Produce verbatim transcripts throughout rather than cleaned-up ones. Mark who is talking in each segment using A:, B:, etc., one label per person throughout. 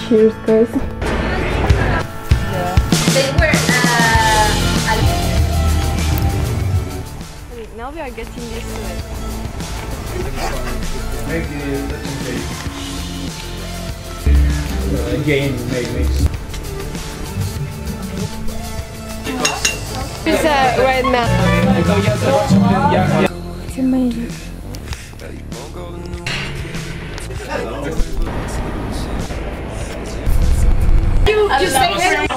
A: Cheers, guys.
B: Yeah. They were, uh,
A: now we are getting used to it.
C: Make the uh, again, make mix.
A: It's a red man. It's amazing. You just say it.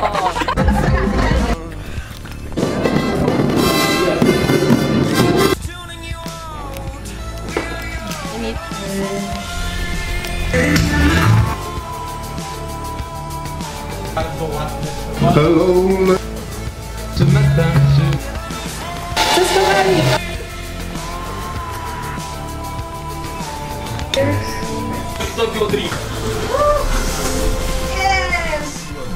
D: Hello.
C: Ce matin, je... Tokyo Drift.
B: yes!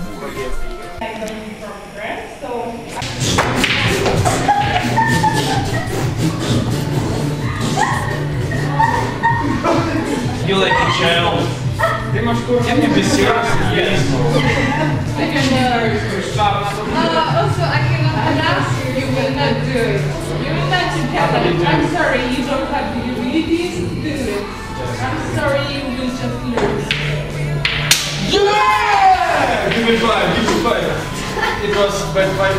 C: You like the channel? Tem mais coisas que me viciar mesmo.
E: Uh, also, I cannot announce you will not do it. You will not do that. I'm sorry, you don't have the abilities to do it. I'm sorry, you will just lose.
C: Yeah! Give me five, give me five. It was bad five.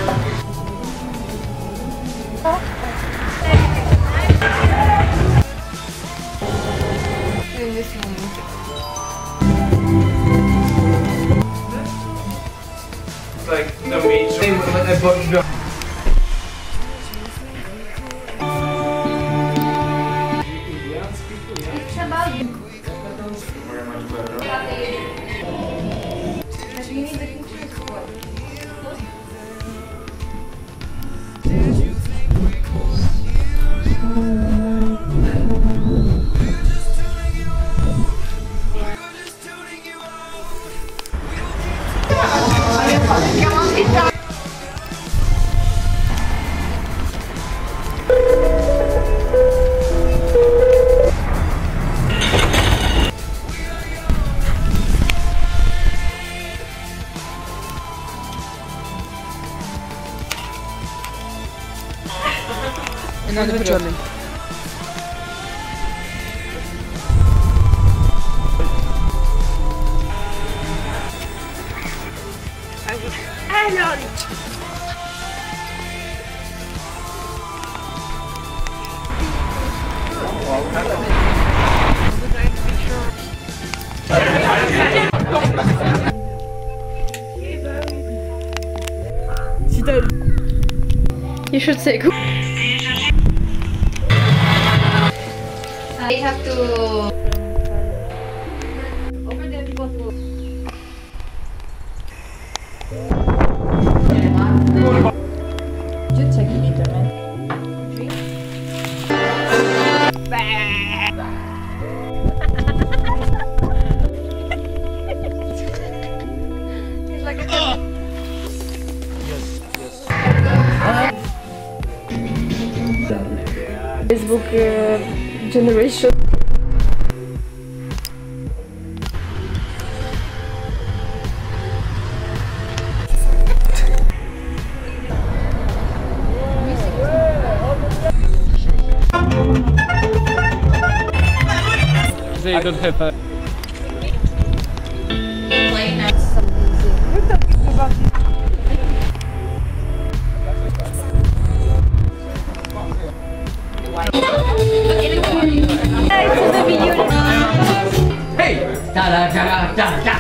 A: In this moment.
C: It's like the major thing when I bought the...
F: Another German.
A: You should say go.
B: They have to... Over there, people to...
F: Did you check the internet?
A: He's like a... Facebook uh, generation.
C: They don't have a...
B: Play next.
A: We're talking about it.
C: Hey!
F: Da da da da da.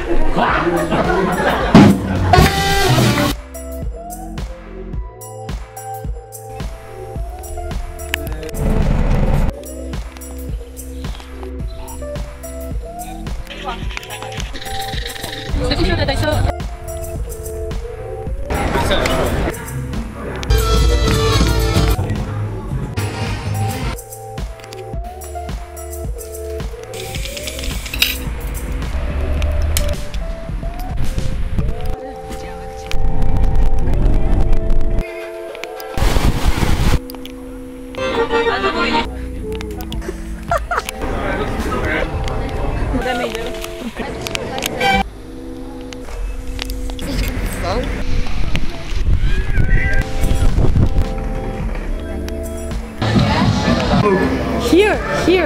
A: Here.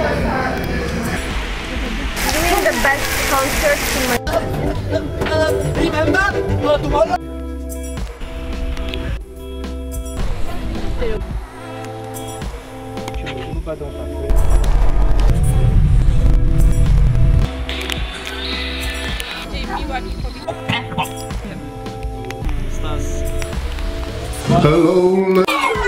A: Doing the best concert in my
D: Hello.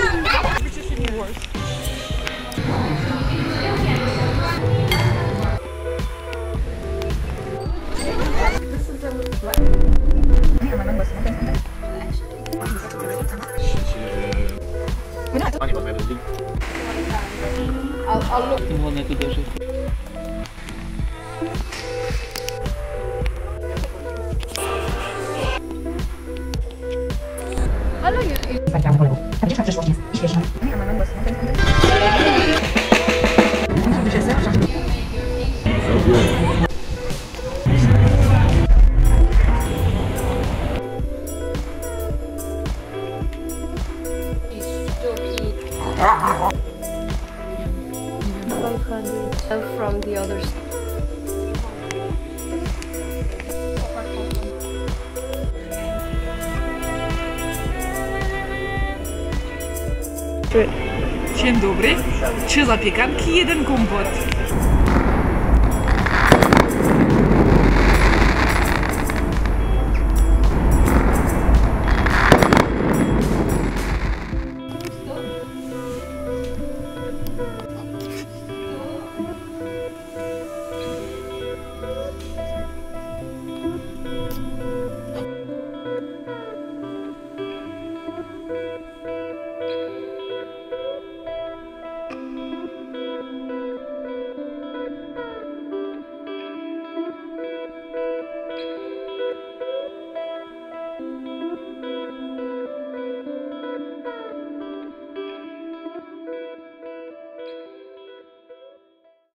A: I'll, I'll look. Hello, you. you- From the other side.
E: Dzień dobry. Trzy zapiekanki, jeden kompot.